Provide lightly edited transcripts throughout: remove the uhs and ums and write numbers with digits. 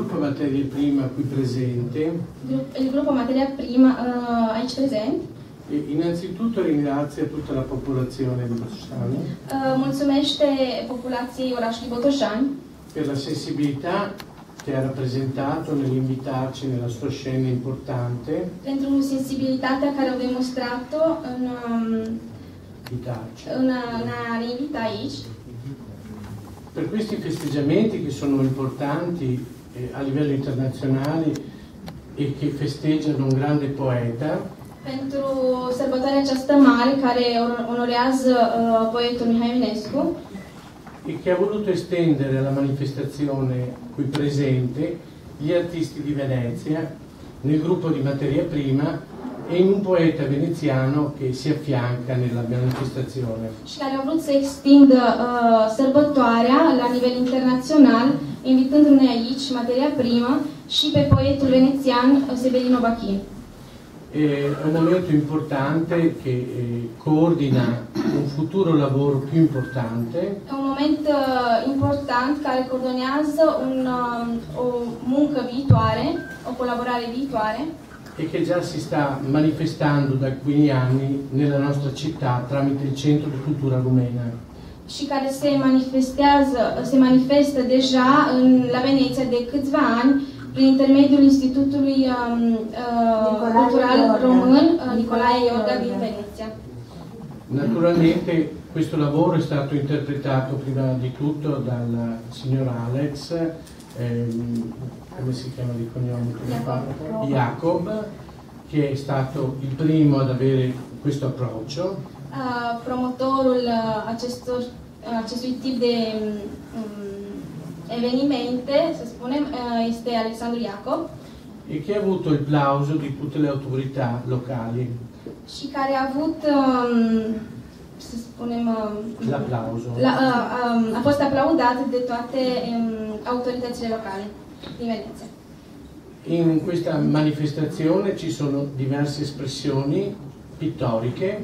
gruppo Materia Prima qui presente. Il gruppo Materia Prima aici prezent. Innanzitutto ringrazia tutta la popolazione di Botoșani. Mulțumește popolației orașului Botoșani per la sensibilità che ha rappresentato nell'invitarci nella sua scena importante. Pentru sensibilitatea care au demonstrat-o în a ne invita aici. Per questi festeggiamenti che sono importanti a livello internazionale e che festeggiano un grande poeta. Pentru sărbătoarea aceasta mare care onorează poetul Mihai Eminescu. E che ha voluto estendere alla manifestazione qui presente gli artisti di Venezia nel gruppo di Materia Prima e in un poeta veneziano che si affianca nella manifestazione. Și care au vrut să extindă sărbătoarea la nivel internațional, invitându-ne aici Materia Prima și pe poetul venezian Severino Bachin. È un momento importante che coordina un futuro lavoro più importante. È un moment important care coordonează o muncă viitoare, o colaborare viitoare. E che già si sta manifestando da alcuni anni nella nostra città tramite il Centro di Cultura Rumena. Și care se manifestă deja la Venezia de câțiva ani prin intermediul Institutului Cultural Român Nicolae Iorga din Venezia. Naturalmente questo lavoro è stato interpretato prima di tutto dal signor Alex, come si chiama di cognome? Jacob, che è stato il primo ad avere questo approccio. Promotorul acestui tip de evenimente, să spunem, este Alexandru Iacob. E che ha avuto il plauso di tutte le autorità locali. Și care a avut, să spunem, l'applauso. A fost aplaudat de toate autoritățile locale din Venezia. In questa manifestazione ci sono diverse espressioni pittoriche.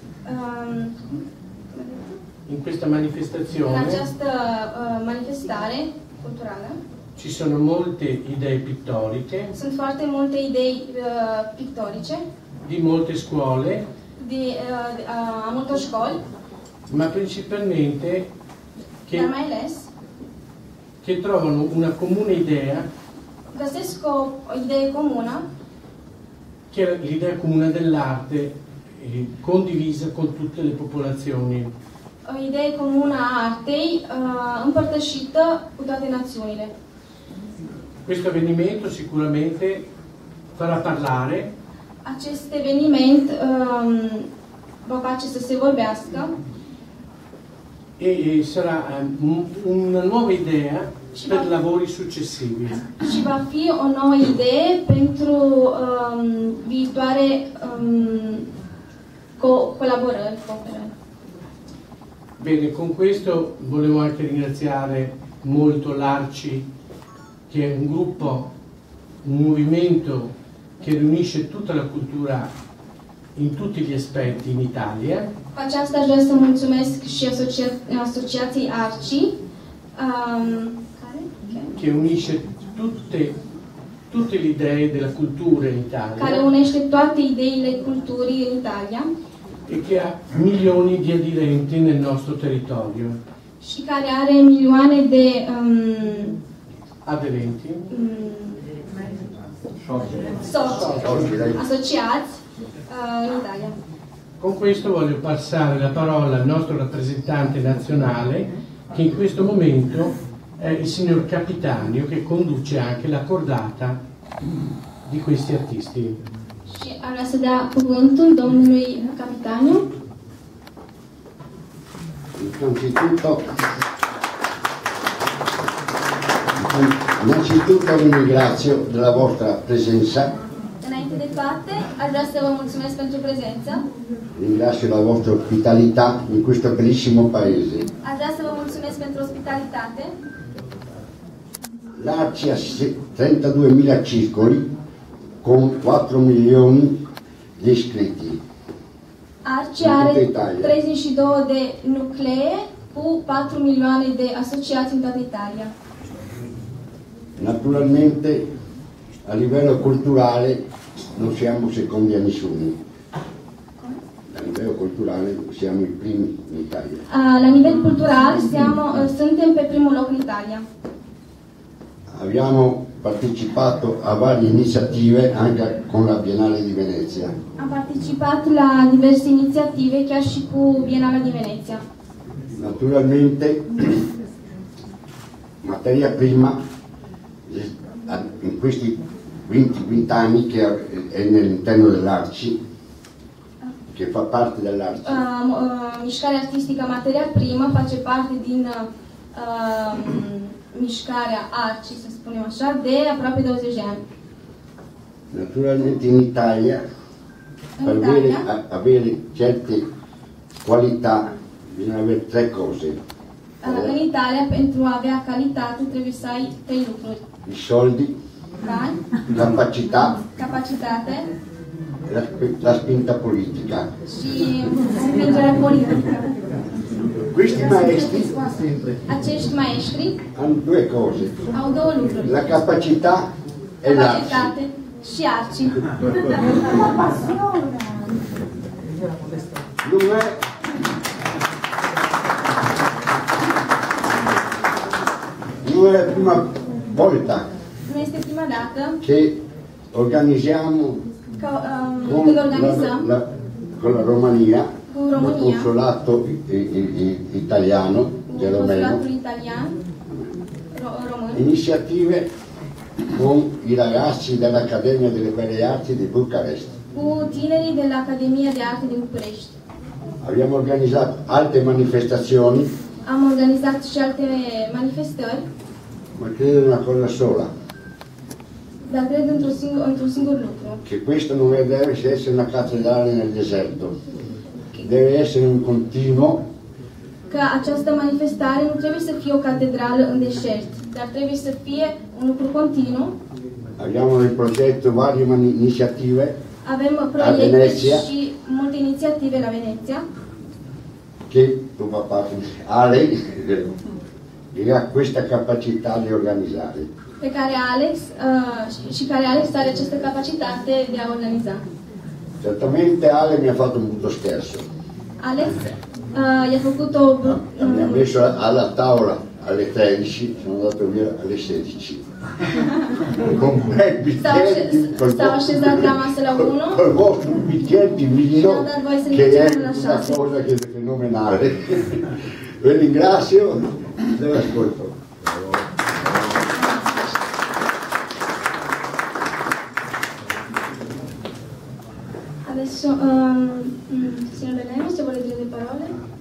In questa manifestazione în această manifestare culturală ci sono molte idee pittoriche. Sunt foarte multe idei pictorice di molte scuole, a multor școli, ma principalmente dar mai ales che trovano una comune idea, găsesc o idee comună, che è l'idea comune dell'arte condivisa con tutte le popolazioni. O idee comună a artei împărtășită cu toate națiunile. Questo avvenimento sicuramente farà parlare. Acest eveniment va face să se vorbească e sarà una nuova idea per lavori successivi. Și va fi o nouă idee pentru viitoare colaborări. Bene, con questo volevo anche ringraziare molto l'Arci, che è un gruppo, un movimento che riunisce tutta la cultura in tutti gli aspetti in Italia. Cu aceasta aș vrea să mulțumesc și asociației Arci, che unisce tutte le idee della cultura in Italia. Care unește toate ideile culturii în Italia. E che ha milioni di aderenti nel nostro territorio. Și care are milioane de aderenti. Associati in Italia. Con questo voglio passare la parola al nostro rappresentante nazionale, che in questo momento è il signor Capitanio, che conduce anche la cordata di questi artisti. Și ar vrea să dea cuvântul domnului Capitaniu. Innanzitutto vi ringrazio della vostra presenza. Înainte de toate, aș vrea să vă mulțumesc pentru prezență. Ringrazio la vostra ospitalità in questo bellissimo paese. Aș vrea să vă mulțumesc pentru ospitalitate. L'Arci ha 32.000 circoli con 4 milioni di iscritti. Arci are 32 de nuclee cu 4 milioane de asociați în toată Italia. Naturalmente a livello culturale non siamo secondi a nessuno. A livello culturale siamo i primi in Italia. La nivel cultural suntem pe primul loc în Italia. Abbiamo partecipato a varie iniziative anche con la Biennale di Venezia. Am participat la diverse inițiative, chiar și cu Bienala di Venezia. Naturalmente materia prima in questi 20 anni che è all'interno dell'Arci, che fa parte dell'Arci. Mișcarea artistică Materia Primă face parte din mișcarea Arci, să spunem așa, de aproape 20 de ani. Naturalmente in Italia, per avere certe qualità bisogna avere tre cose. În Italia, pentru a avea calitate, trebuie să ai 3 lucruri. I soldi, Bani, capacitate, capacitate la spinta politica. și învingerea politică. Questi maestri Acești maestri hanno due cose, au 2 lucruri. la capacità e l'arte. Capacitate și arci. Non è la prima volta Nu este prima dată che organizziamo când organizăm con la Romania, cu il România, consolato italiano cu di Romeo, consulatul italian român, iniziative con i ragazzi dell'Accademia delle Belle Arti di Bucarest. cu tinerii de la Academia de Arte din București. Abbiamo organizzato altre manifestazioni, Am organizat și alte manifestări, ma credo in una cosa sola, dar cred într-un singur lucru. che questo non deve essere una cattedrale nel deserto, deve essere un continuo Că această manifestare nu trebuie să fie o catedrală în deșert, dar trebuie să fie un lucru continuu. Abbiamo nel progetto varie iniziative Avem a proiecte Venezia și multe inițiative la Veneția, che tuo papà Ale ha questa capacità di organizzare. pe care Alex și care Alex are această capacitate de a organiza. Certamente Ale mi ha fatto un brutto scherzo, Alex i-a făcut o... mi ha messo alla tavola alle 13, sono andato via alle 16. Con quei bicchietti, S-au așezat la masă la 1. col vostro bicchietti vino, Mi-ha dat voie să che mergem è la una 6. cosa che è fenomenale. Vi ringrazio dell'ascolto. Adesso, signor Belemi, se vuole dire due parole.